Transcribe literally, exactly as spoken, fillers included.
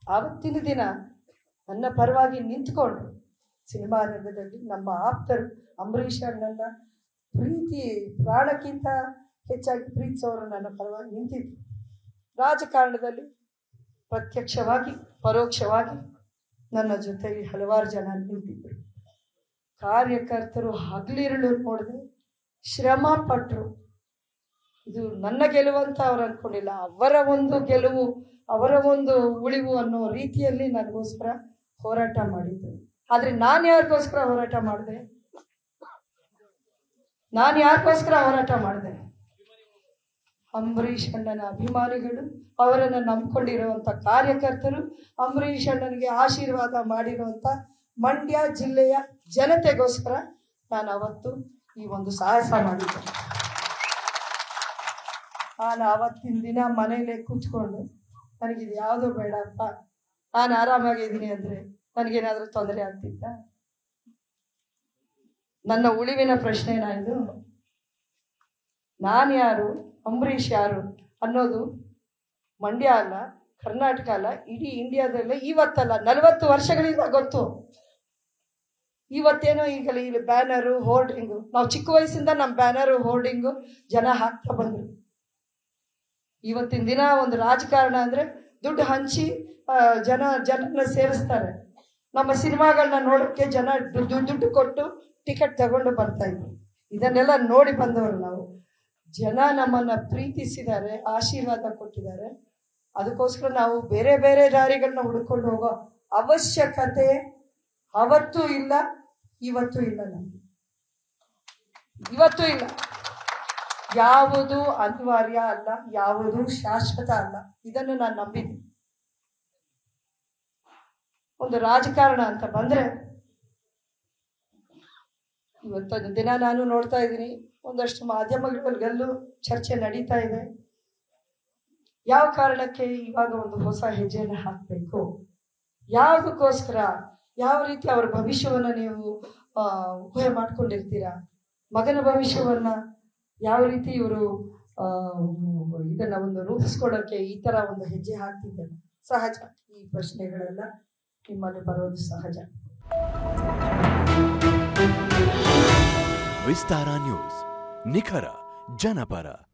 ಆವತ್ತಿನ ದಿನ ನನ್ನ ಪರವಾಗಿ ನಿಂತ್ಕೊಂಡು ಸಿನಿಮಾ ರಂಗದಲ್ಲಿ ನಮ್ಮ ಆಪ್ತರು ಅಂಬರೀಷ್ ಅಣ್ಣನ ಪ್ರೀತಿ ಪ್ರಾಣಕ್ಕಿಂತ ಹೆಚ್ಚಾಗಿ ಪ್ರೀತಿಸೋರು ನನ್ನ ಪರವಾಗಿ ನಿಂತಿದ್ರು. ರಾಜಕಾರಣದಲ್ಲಿ ಪ್ರತ್ಯಕ್ಷವಾಗಿ ಪರೋಕ್ಷವಾಗಿ ನನ್ನ ಜೊತೆಗೆ ಹಲವಾರು ಜನ ನಿಂತಿದ್ದರು. ಕಾರ್ಯಕರ್ತರು ಹಗಲಿರುಳು ನೋಡಿದ್ರೆ ಶ್ರಮ ಪಟ್ಟರು. ಇದು ನನ್ನ ಗೆಲುವು ಅಂತ ಅವ್ರು ಅಂದ್ಕೊಂಡಿಲ್ಲ, ಅವರ ಒಂದು ಗೆಲುವು, ಅವರ ಒಂದು ಉಳಿವು ಅನ್ನೋ ರೀತಿಯಲ್ಲಿ ನನಗೋಸ್ಕರ ಹೋರಾಟ ಮಾಡಿದ್ದರು. ಆದರೆ ನಾನು ಯಾರಿಗೋಸ್ಕರ ಹೋರಾಟ ಮಾಡಿದೆ? ನಾನು ಯಾರಿಗೋಸ್ಕರ ಹೋರಾಟ ಮಾಡಿದೆ? ಅಂಬರೀಷ್ ಅಣ್ಣನ ಅಭಿಮಾನಿಗಳು, ಅವರನ್ನು ನಂಬ್ಕೊಂಡಿರುವಂಥ ಕಾರ್ಯಕರ್ತರು, ಅಂಬರೀಷ್ ಅಣ್ಣನಿಗೆ ಆಶೀರ್ವಾದ ಮಾಡಿರುವಂಥ ಮಂಡ್ಯ ಜಿಲ್ಲೆಯ ಜನತೆಗೋಸ್ಕರ ನಾನು ಅವತ್ತು ಈ ಒಂದು ಸಾಹಸ ಮಾಡಿದ್ದೆ. ನಾನು ಆವತ್ತಿನ ದಿನ ಮನೇಲೆ ಕೂತ್ಕೊಂಡು ನನಗಿದು ಯಾವುದೂ ಬೇಡಪ್ಪ, ನಾನು ಆರಾಮಾಗಿದ್ದೀನಿ ಅಂದರೆ ನನಗೇನಾದರೂ ತೊಂದರೆ ಆಗ್ತಿತ್ತ? ನನ್ನ ಉಳಿವಿನ ಪ್ರಶ್ನೆನಾ ಇದು? ನಾನು ಯಾರು, ಅಂಬರೀಷ್ ಯಾರು ಅನ್ನೋದು ಮಂಡ್ಯ ಅಲ್ಲ, ಕರ್ನಾಟಕ ಅಲ್ಲ, ಇಡೀ ಇಂಡಿಯಾದಲ್ಲೇ ಇವತ್ತಲ್ಲ ನಲವತ್ತು ವರ್ಷಗಳಿಂದ ಗೊತ್ತು. ಇವತ್ತೇನೋ ಈಗಲೇ ಇಲ್ಲಿ ಬ್ಯಾನರು ಹೋರ್ಡಿಂಗು, ನಾವು ಚಿಕ್ಕ ವಯಸ್ಸಿಂದ ನಮ್ಮ ಬ್ಯಾನರು ಹೋರ್ಡಿಂಗು ಜನ ಹಾಕ್ತಾ ಬಂದರು. ಇವತ್ತಿನ ದಿನ ಒಂದು ರಾಜಕಾರಣ ಅಂದರೆ ದುಡ್ಡು ಹಂಚಿ ಜನ ಜನರನ್ನ ಸೇರಿಸ್ತಾರೆ. ನಮ್ಮ ಸಿನಿಮಾಗಳನ್ನ ನೋಡೋಕ್ಕೆ ಜನ ದುಡ್ಡು ದುಡ್ಡು ಕೊಟ್ಟು ಟಿಕೆಟ್ ತಗೊಂಡು ಬರ್ತಾ ಇದ್ರು. ಇದನ್ನೆಲ್ಲ ನೋಡಿ ಬಂದವರು ನಾವು. ಜನ ನಮ್ಮನ್ನು ಪ್ರೀತಿಸಿದ್ದಾರೆ, ಆಶೀರ್ವಾದ ಕೊಟ್ಟಿದ್ದಾರೆ. ಅದಕ್ಕೋಸ್ಕರ ನಾವು ಬೇರೆ ಬೇರೆ ದಾರಿಗಳನ್ನ ಹುಡ್ಕೊಂಡು ಹೋಗೋ ಅವಶ್ಯಕತೆ ಅವತ್ತೂ ಇಲ್ಲ, ಇವತ್ತೂ ಇಲ್ಲ. ನಮಗೆ ಇವತ್ತೂ ಇಲ್ಲ. ಯಾವುದು ಅನಿವಾರ್ಯ ಅಲ್ಲ, ಯಾವುದು ಶಾಶ್ವತ ಅಲ್ಲ. ಇದನ್ನು ನಾನು ನಂಬಿದ್ದೀನಿ. ಒಂದು ರಾಜಕಾರಣ ಅಂತ ಬಂದರೆ ಇವತ್ತೊಂದು ದಿನ ನಾನು ನೋಡ್ತಾ ಇದ್ದೀನಿ, ಒಂದಷ್ಟು ಮಾಧ್ಯಮಗಳಲ್ಲೂ ಚರ್ಚೆ ನಡೀತಾ ಇದೆ. ಯಾವ ಕಾರಣಕ್ಕೆ ಇವಾಗ ಒಂದು ಹೊಸ ಹೆಜ್ಜೆಯನ್ನು ಹಾಕಬೇಕು, ಯಾವುದಕ್ಕೋಸ್ಕರ, ಯಾವ ರೀತಿ ಅವರ ಭವಿಷ್ಯವನ್ನು ನೀವು ಊಹೆ ಮಾಡ್ಕೊಂಡಿರ್ತೀರಾ, ಮಗನ ಭವಿಷ್ಯವನ್ನು ಯಾವ ರೀತಿ ಇವರು ಇದನ್ನು ಒಂದು ರೂಪಿಸ್ಕೊಳ್ಳೋಕ್ಕೆ ಈ ಥರ ಒಂದು ಹೆಜ್ಜೆ ಹಾಕ್ತಿದ್ದಾರೆ. ಸಹಜ, ಈ ಪ್ರಶ್ನೆಗಳೆಲ್ಲ ನಿಮ್ಮಲ್ಲಿ ಬರೋದು ಸಹಜ. ವಿಸ್ತಾರ ನ್ಯೂಸ್, ನಿಖರ ಜನಪರ.